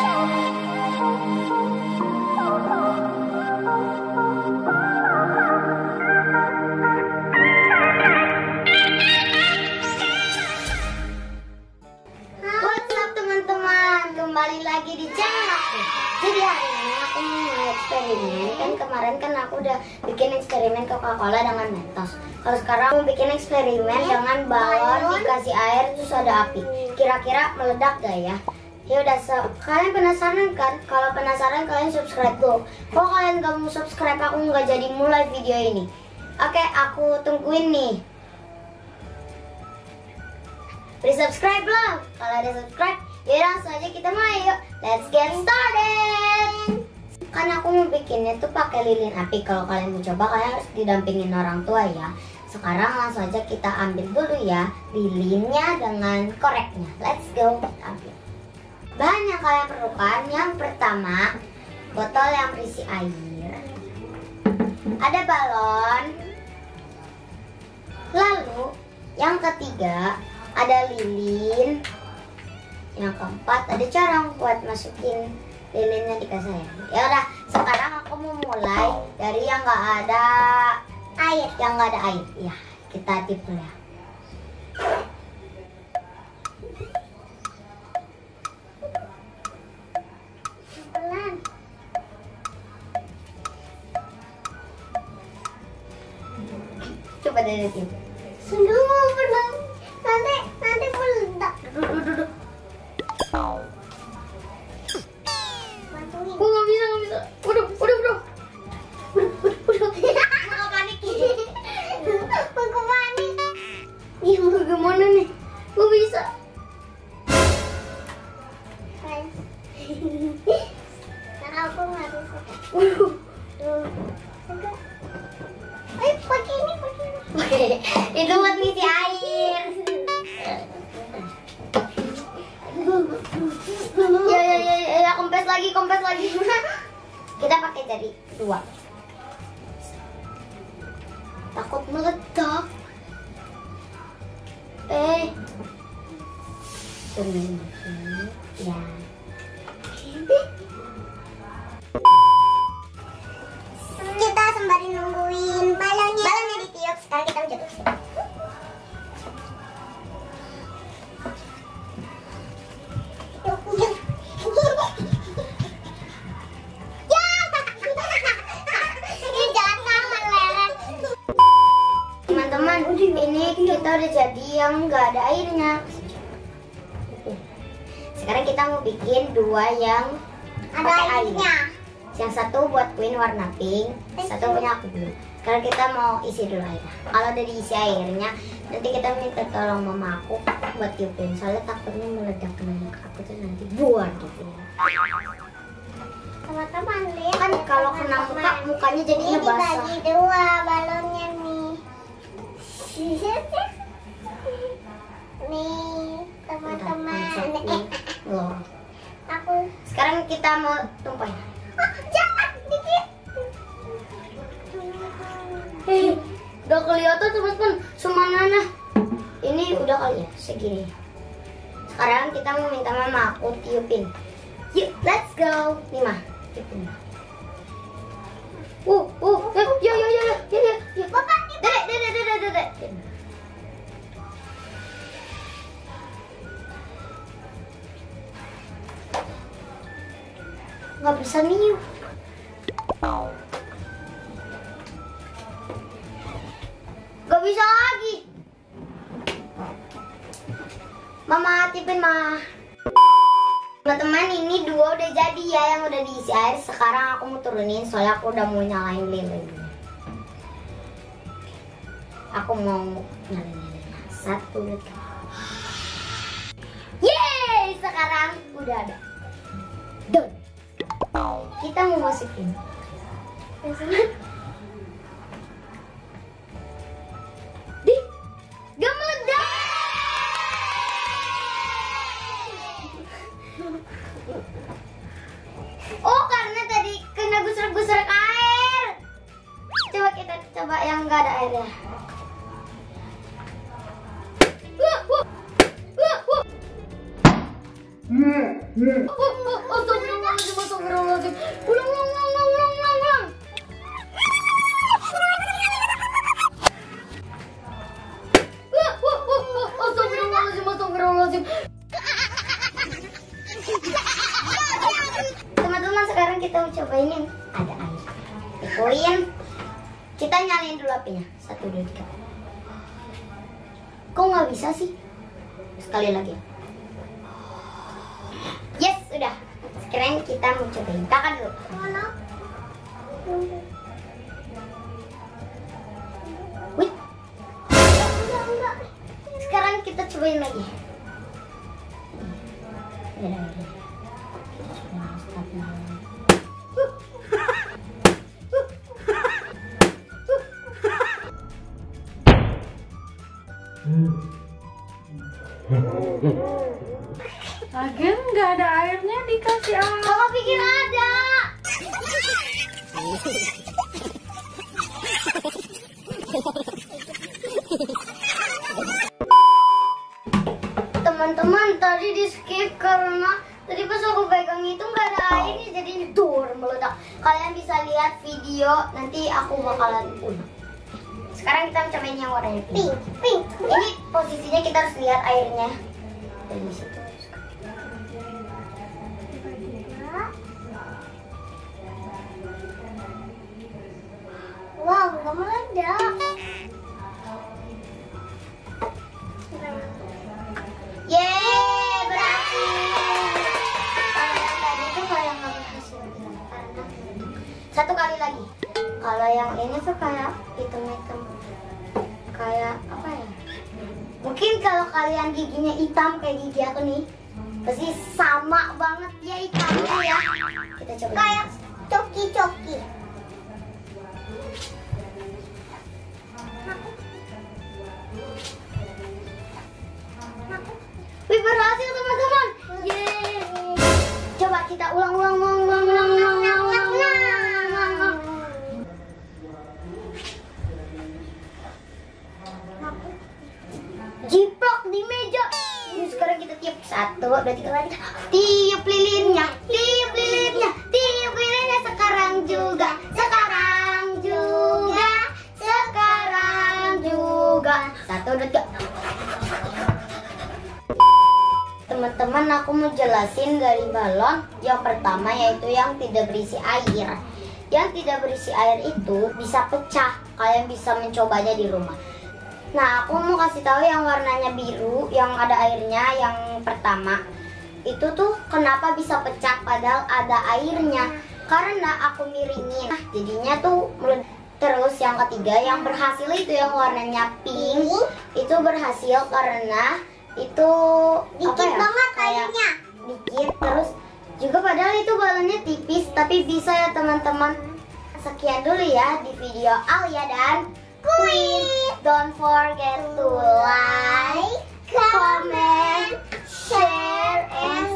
Kembali lagi di channel aku. Jadi hari ini aku mau eksperimen. Kan kemarin kan aku udah bikin eksperimen Coca-Cola dengan Mentos. Kalau sekarang aku bikin eksperimen dengan balon dikasih air terus ada api. Kira-kira meledak gak ya? Ya udah, kalian penasaran kan? Kalau penasaran kalian subscribe dulu. Kalau kalian gak mau subscribe, aku nggak jadi mulai video ini. Oke, aku tungguin nih. Beri subscribe belum? Kalau ada subscribe, ya langsung aja kita mulai yuk. Let's get started. Kan aku mau bikinnya tuh pakai lilin api. Kalau kalian mau coba, kalian harus didampingin orang tua ya. Sekarang langsung aja kita ambil dulu ya lilinnya dengan koreknya. Let's go. Kita ambil. Bahan yang kalian perlukan, yang pertama botol yang berisi air, ada balon, lalu yang ketiga ada lilin, yang keempat ada carang buat masukin lilinnya di kas air. Ya udah, sekarang aku mau mulai dari yang nggak ada air, Ya, kita tipu ya. Pelan. Coba dari tipu. Sungguh pelan. Nanti meledak. Duduk. Bantuin. Nggak bisa. Udah. Mau panik. Mau panik. Ih, mau gimana nih? Gak bisa. Karena aku nggak bisa. Ayo pakai ini. Itu buat ngisi air. Ya, kempes lagi. Kita pakai dari dua. Takut meledak. Ya. Kita sembari nungguin balonnya ditiup. Sekarang kita menjatuh. Teman-teman, ini kita udah jadi yang nggak ada airnya. Sekarang kita mau bikin dua yang ada airnya. Yang satu buat Queen warna pink, satu punya aku dulu. Sekarang kita mau isi dulu airnya. Kalau udah diisi airnya, nanti kita minta tolong mama aku buat tiupin. Soalnya takutnya meledak kena aku tuh nanti buar gitu. Teman-teman lihat kan kalau kena mukanya jadinya basah. Ini dibagi dua balonnya nih. Nih teman-teman. Loh. Aku. Sekarang kita mau tumpahin. Jangan dikit. Udah kelihatan teman-teman semangatnya. Ini udah kali ya segini. Sekarang kita mau minta mama aku tiupin. Yuk, let's go. Nih mah, tiupin. Ya. Bapak, Dedek. Nggak bisa niup. Nggak bisa lagi. Mama tipin mah. Teman-teman, ini dua udah jadi ya yang udah diisi air. Sekarang aku mau turunin soalnya aku udah mau nyalain lilin. Aku mau nyalain lilinnya. 1, 2, 3. Yeay, sekarang udah ada. Done. Kita mau masukin. Gak meledak. Oh, karena tadi kena gusur-gusur air. Coba kita coba yang gak ada airnya. Untung 1, 2, 3. Kok nggak bisa sih? Sekali lagi. Yes, udah. Sekarang kita mau cobain. Kakak dulu. Mana? Wih. Enggak. Sekarang kita cobain lagi. Lagian nggak ada airnya dikasih air. Kakak pikir ada. Teman-teman, tadi di skip karena tadi pas aku pegang itu nggak ada airnya, jadi dur meledak. Kalian bisa lihat video nanti aku bakalan ulang. Sekarang kita cobain yang warnanya pink. Pink. Ini posisinya kita harus lihat airnya dari situ. Wow, nggak meledak. Yeay, berhasil. Tadi itu kayak nggak berhasil karena satu kali lagi. Kalau yang ini tuh kayak hitam-hitam, kayak apa ya? Mungkin kalau kalian giginya hitam kayak gigi aku nih, pasti sama banget ya hitamnya ya. Kita coba. Kayak coki-coki. Wih, berhasil teman-teman. Yeay. Coba kita ulang. Jiplak di meja. Ini sekarang kita tiup 1, 2, 3 lagi. Tiup lilinnya. Sekarang juga. Satu, 2, 3. Teman-teman, aku mau jelasin dari balon. Yang pertama yaitu yang tidak berisi air. Yang tidak berisi air itu bisa pecah. Kalian bisa mencobanya di rumah. Nah, aku mau kasih tahu yang warnanya biru, yang ada airnya, yang pertama. Itu tuh kenapa bisa pecah padahal ada airnya? Karena aku miringin. Nah, jadinya tuh meledak. Terus yang ketiga, yang berhasil itu yang warnanya pink. Itu berhasil karena itu dikit banget airnya. Dikit, terus juga padahal itu balonnya tipis, tapi bisa ya teman-teman. Sekian dulu ya di video Alia dan Queen. Don't forget to like, comment, share, and